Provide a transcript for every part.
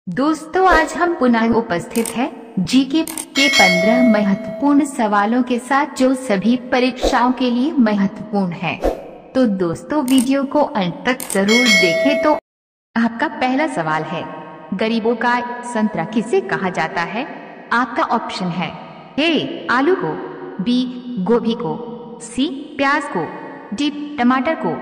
दोस्तों, आज हम पुनः उपस्थित हैं जीके के 15 महत्वपूर्ण सवालों के साथ जो सभी परीक्षाओं के लिए महत्वपूर्ण है। तो दोस्तों, वीडियो को अंत तक जरूर देखें। तो आपका पहला सवाल है, गरीबों का संतरा किसे कहा जाता है? आपका ऑप्शन है ए आलू को, बी गोभी को, सी प्याज को, डी टमाटर को।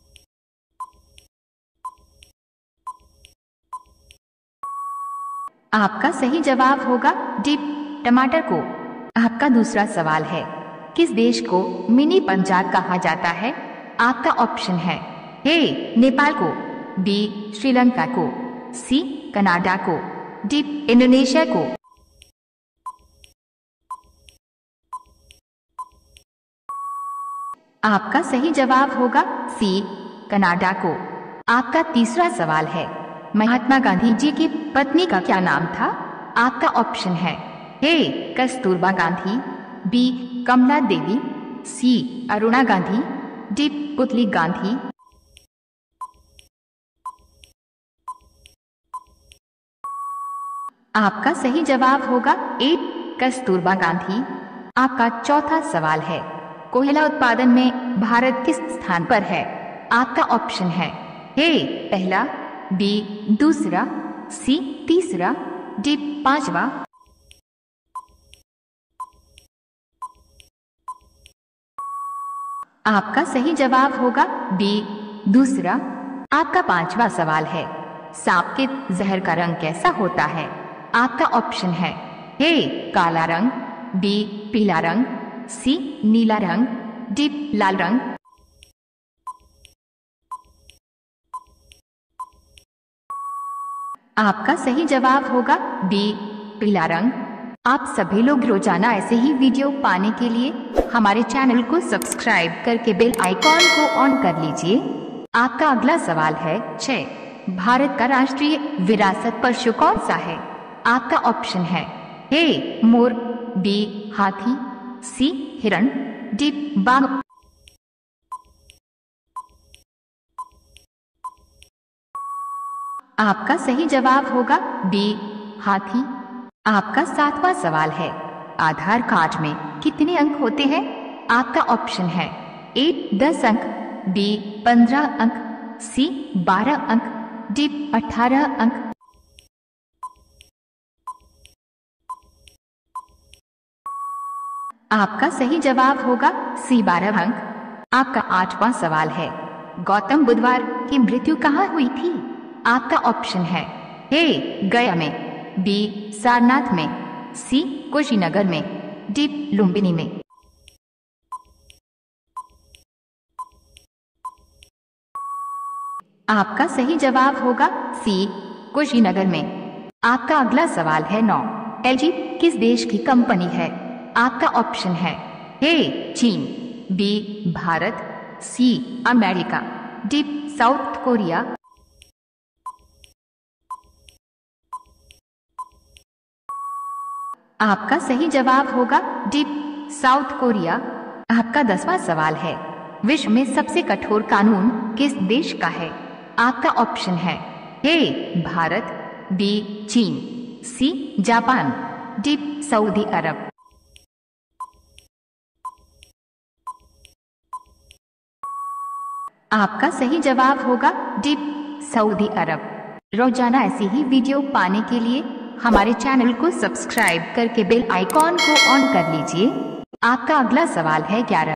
आपका सही जवाब होगा डी टमाटर को। आपका दूसरा सवाल है, किस देश को मिनी पंजाब कहा जाता है? आपका ऑप्शन है ए नेपाल को, बी श्रीलंका को, सी कनाडा को, डी इंडोनेशिया को। आपका सही जवाब होगा सी कनाडा को। आपका तीसरा सवाल है, महात्मा गांधी जी की पत्नी का क्या नाम था? आपका ऑप्शन है A Kasturba Gandhi, B Kamala Devi, C Aruna Gandhi, D Putli Gandhi. आपका सही जवाब होगा ए कस्तूरबा गांधी। आपका चौथा सवाल है, कोयला उत्पादन में भारत किस स्थान पर है? आपका ऑप्शन है ए पहला, बी दूसरा, सी तीसरा, डी पांचवा। आपका सही जवाब होगा बी दूसरा। आपका पांचवा सवाल है, सांप के जहर का रंग कैसा होता है? आपका ऑप्शन है ए काला रंग, बी पीला रंग, सी नीला रंग, डी लाल रंग। आपका सही जवाब होगा बी पीला रंग। आप सभी लोग रोजाना ऐसे ही वीडियो पाने के लिए हमारे चैनल को सब्सक्राइब करके बेल आइकॉन को ऑन कर लीजिए। आपका अगला सवाल है 6, भारत का राष्ट्रीय विरासत पशु कौन सा है? आपका ऑप्शन है ए मोर, बी हाथी, सी हिरण, डी बाघ। आपका सही जवाब होगा बी हाथी। आपका सातवां सवाल है, आधार कार्ड में कितने अंक होते हैं? आपका ऑप्शन है ए 10 अंक, बी 15 अंक, सी 12 अंक, डी 18 अंक। आपका सही जवाब होगा सी 12 अंक। आपका आठवां सवाल है, गौतम बुद्धवार की मृत्यु कहाँ हुई थी? आपका ऑप्शन है ए गया में, बी सारनाथ में, सी कुशीनगर में, डी लुम्बिनी में। आपका सही जवाब होगा सी कुशीनगर में। आपका अगला सवाल है 9, एलजी किस देश की कंपनी है? आपका ऑप्शन है ए चीन, B Bharat, C America, D South Korea. आपका सही जवाब होगा डी साउथ कोरिया। आपका 10वां सवाल है, विश्व में सबसे कठोर कानून किस देश का है? आपका ऑप्शन है ए भारत, बी चीन, C Japan, D Saudi Arab. आपका सही जवाब होगा डी सऊदी अरब। रोजाना ऐसी ही वीडियो पाने के लिए हमारे चैनल को सब्सक्राइब करके बेल आइकॉन को ऑन कर लीजिए। आपका अगला सवाल है 11,